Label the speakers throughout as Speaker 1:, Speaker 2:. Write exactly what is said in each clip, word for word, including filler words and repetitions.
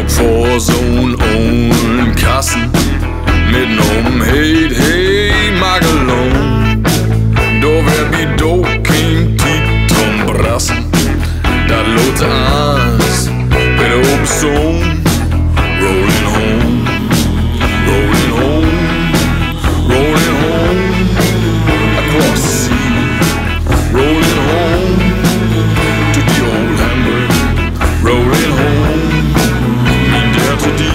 Speaker 1: look for zo'n olden kassen mitten om helt, hey, Magelon. Da wär vi dock inte tid om brassen. Dat låter ans, vid open zone. Rolling home, rolling home, rolling home across the sea. Rolling home to the old Hamburg. Rolling home, min der til de.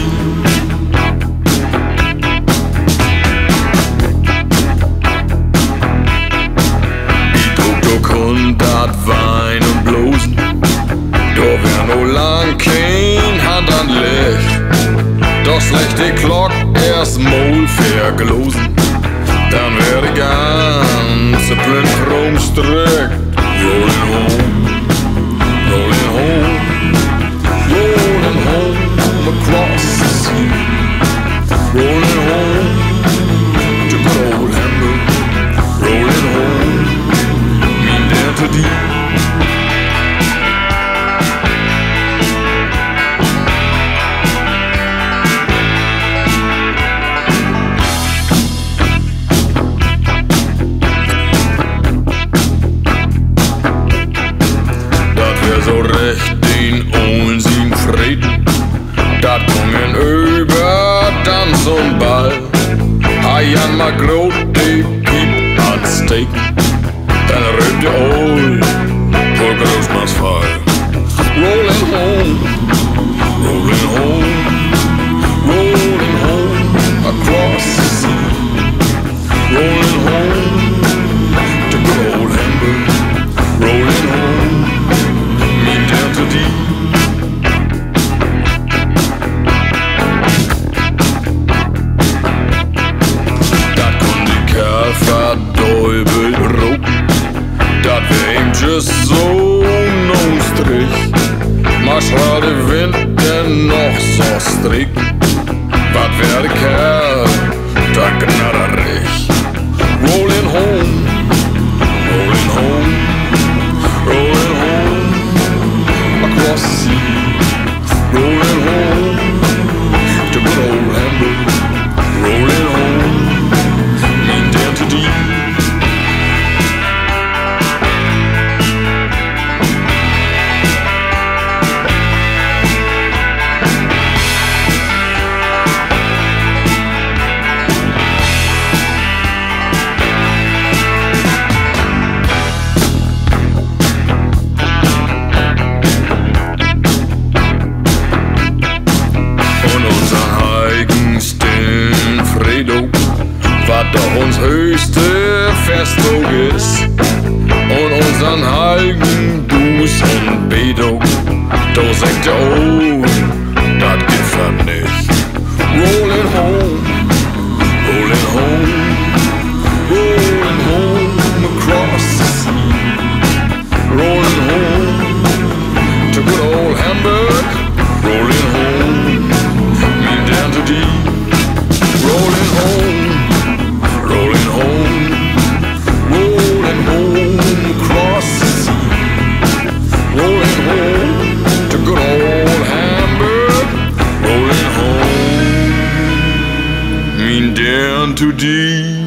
Speaker 1: I drog dog kun dat Wein und Blosen. Da wär no lang kein Hand an Licht. Doch schlecht die Glock erst mal verglosen. Dann wär die ganze blind rumstrick. Rolling home, rolling home, rolling home across the sea. Rolling home to good old Hamburg. Rolling home, min der til de. So recht den onzien Frieden, dat kongen über Tanz und Ball. Hajan mal grot die Piep ansteken, dann rübt ihr all vor Großmanns Fall. Rolling home, rolling home, rolling home across the sea. Rolling home to good old Hamburg. Rolling home, min der til de. Dat kun de kære fordøjbel råben. Dat wär ihm just so nogen Strich. Marsch war der Wind denn noch so strikt. Wat wär de Kerl, da knarrerig. Rolling home, rolling home, rolling home across the sea. Rolling home to good old Hamburg. Rolling home, min der til de. Was doch uns höchste Festung ist. Und unseren heiligen Buß und Bedo. Da sagt der oh, dat gefällt nicht. Rolling home, rolling home, rolling home across the sea. Rolling home to good old Hamburg. Rolling home, min der til de. Rolling home, rolling home, rolling home across the sea. Rolling home to good old Hamburg. Rolling home, min der til de.